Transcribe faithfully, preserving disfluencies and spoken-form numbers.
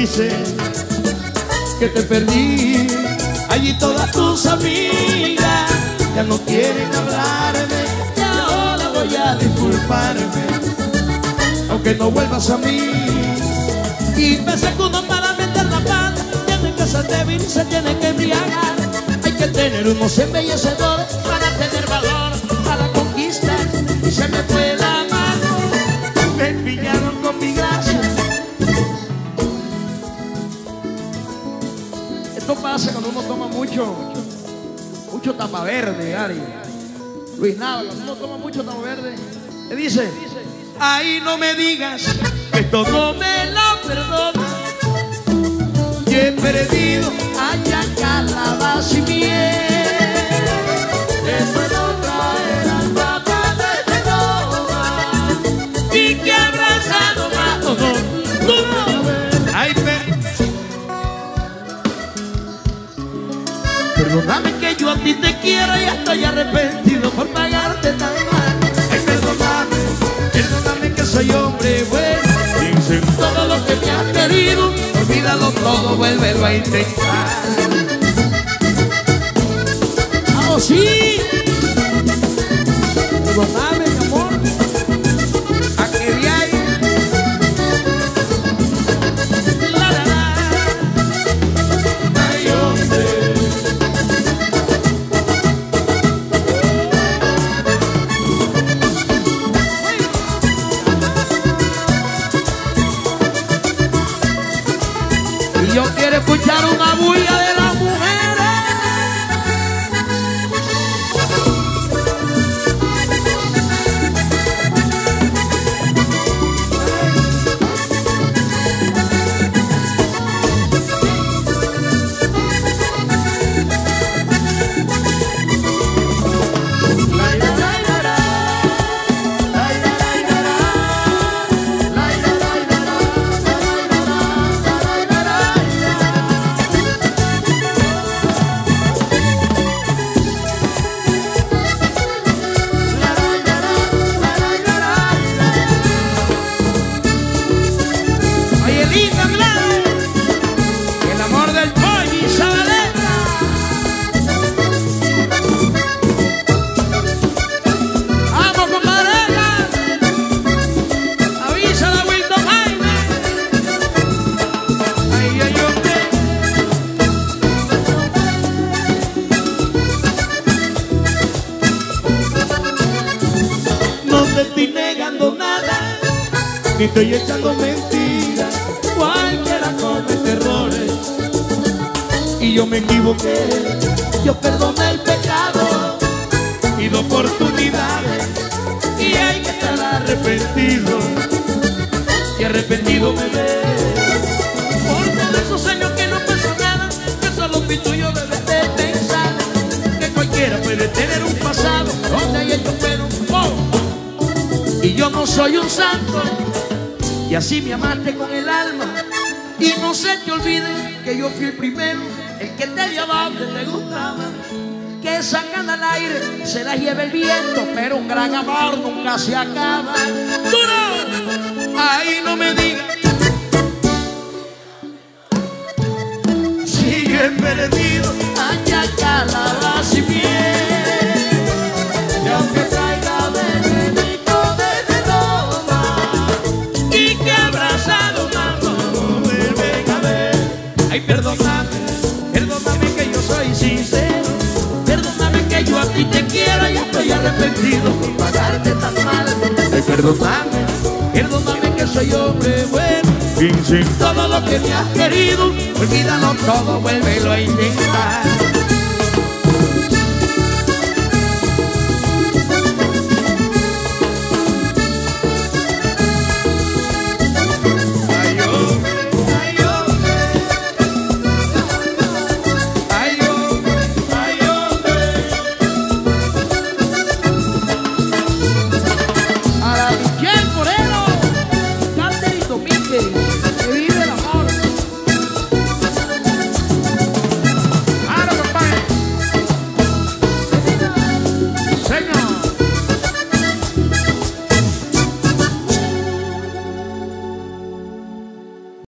dice que te perdí. Allí todas tus amigas ya no quieren hablarme, y ahora voy a disculparme, aunque no vuelvas a mí. Y pensé que uno para meter la pata tiene que ser débil y se tiene que embriagar. Hay que tener unos embellecedores para tener valor, para conquistar. Y se me fue la mano, me pillaron con mi gracia. Esto pasa cuando uno toma mucho, mucho tapa verde, Ari. Luis Nava, cuando uno toma mucho tapa verde, le dice: ay, no me digas que esto no me lo perdona. Y he perdido allá calabaza y miel. Eso no traer al papá de Genova. Y que abrazado más, no, no, no. Ay, per... perdóname que yo a ti te quiero y estoy arrepentido por pagarte tan mal. Ay, perdóname, perdóname que soy hombre bueno. Dicen todo lo que me has querido, olvídalo todo, vuélvelo a intentar. ¡Vamos, sí! Perdóname, mi amor, a que de ahí. La, la, la. Ay, hombre. Y yo quiero escuchar una bulla de las mujeres. El amor del pollo y Zabaleta. Vamos, compadre. Avisa la Wilton Jaime. Ay, ay, ay. No te estoy negando nada, ni estoy echando mentiras. Cualquiera comete errores y yo me equivoqué. Yo perdoné el pecado y la oportunidad, y hay que estar arrepentido, y arrepentido me ve. Por todos esos años que no pasó nada, que solo fui tuyo, debes de pensar que cualquiera puede tener un pasado donde hay hecho pero oh, y yo no soy un santo. Y así me amaste con el alma, y no se te olvide que yo fui el primero, el que te dio donde te gustaba. Que sacan al aire, se las lleva el viento, pero un gran amor nunca se acaba. ¡Duro! Ahí no me digas si yo he perdido allá calabaza y miel. Y aunque traiga venenico desde Roma, y que abrazado mano me venga a ver. Ay, perdóname, perdóname que yo soy sincero. Perdóname que yo a ti te quiero y estoy arrepentido por pagarte tan mal. Ay, perdóname, perdóname que soy hombre bueno. Y sin todo lo que me has querido, olvídalo todo, vuélvelo a intentar.